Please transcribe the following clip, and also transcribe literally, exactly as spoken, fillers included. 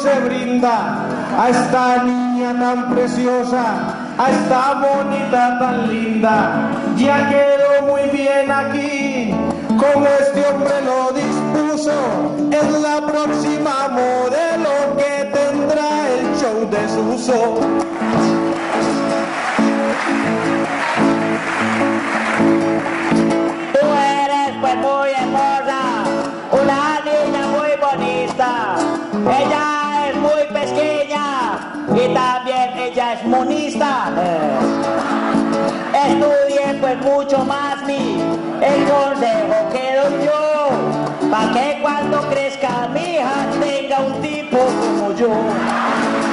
se brinda a esta niña tan preciosa, a esta bonita tan linda. Ya quedó muy bien aquí, como este hombre lo dispuso. Es la próxima modelo que tendrá el show de Suso. Tú eres pues muy hermosa, una niña muy bonita. Ella es muy pequeña y también ella es monista. Estudie pues mucho más mi, el consejo que doy yo, pa' que cuando crezca mi hija tenga un tipo como yo.